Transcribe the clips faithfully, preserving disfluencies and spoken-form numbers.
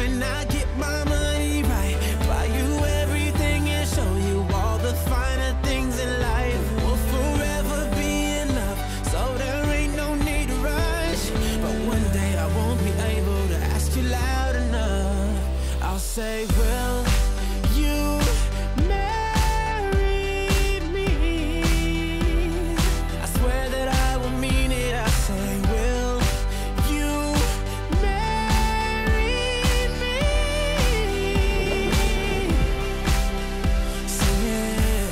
when I get my money right, buy you everything and show you all the finer things in life. We'll forever be enough, so there ain't no need to rush. But one day I won't be able to ask you loud enough. I'll say, will you marry me? I swear that I will mean it. I say, will you marry me? Sing it.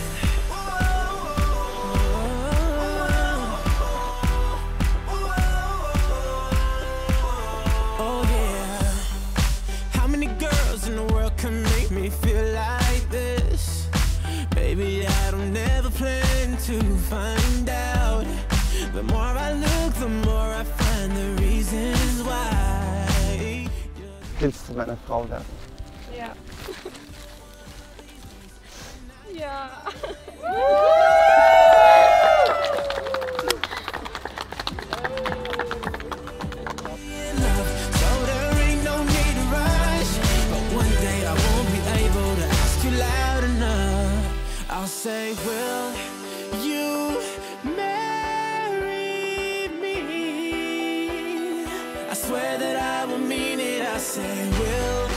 Oh yeah. How many girls in the world can make me feel like this? Baby, I don't ever plan to find out. The more I look, the more I find the reasons why. Willst du meine Frau werden? Ja. Ja. Enough, so there ain't no need to rush. But one day I won't be able to ask you loud enough. I'll say, will you marry me? I swear that I will mean it. I say, will